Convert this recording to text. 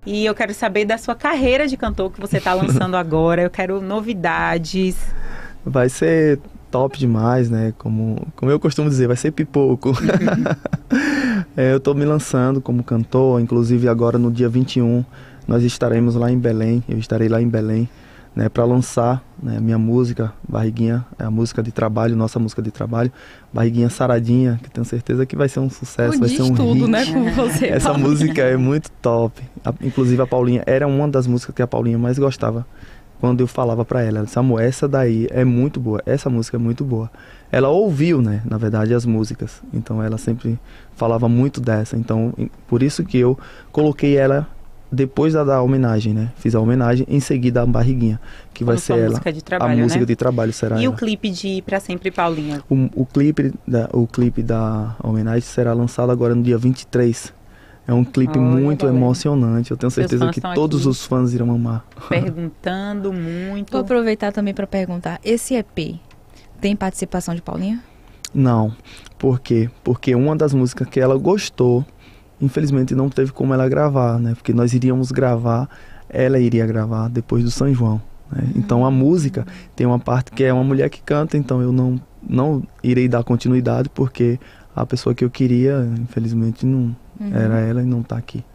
E eu quero saber da sua carreira de cantor que você está lançando agora. Eu quero novidades. Vai ser top demais, né? Como eu costumo dizer, vai ser pipoco. Eu tô me lançando como cantor, inclusive agora no dia 21 nós estaremos lá em Belém, eu estarei lá em Belém, né, para lançar, né, minha música, Barriguinha, é a música de trabalho, nossa música de trabalho, Barriguinha Saradinha, que tenho certeza que vai ser um sucesso, vai ser um tudo, hit. né, com você, Essa Paulinha. música é muito top. Inclusive a Paulinha, era uma das músicas que a Paulinha mais gostava. Quando eu falava pra ela, Samu, essa daí é muito boa, essa música é muito boa. Ela ouviu, né, na verdade, as músicas, então ela sempre falava muito dessa, então por isso que eu coloquei ela depois da homenagem, né, fiz a homenagem, em seguida a Barriguinha, que vai ser ela, música de trabalho, a música né? de trabalho será E ela. o clipe de Pra Sempre Paulinha? O clipe da homenagem será lançado agora no dia 23. É um clipe Olha, muito galera. emocionante. Eu tenho Seus certeza fãs que estão todos aqui os fãs irão amar. Perguntando muito. Vou aproveitar também para perguntar, esse EP tem participação de Paulinha? Não. Por quê? Porque uma das músicas que ela gostou, infelizmente não teve como ela gravar, né? Porque nós iríamos gravar, ela iria gravar depois do São João, né? Então a música tem uma parte que é uma mulher que canta, então eu não irei dar continuidade porque a pessoa que eu queria, infelizmente, não era ela e não tá aqui.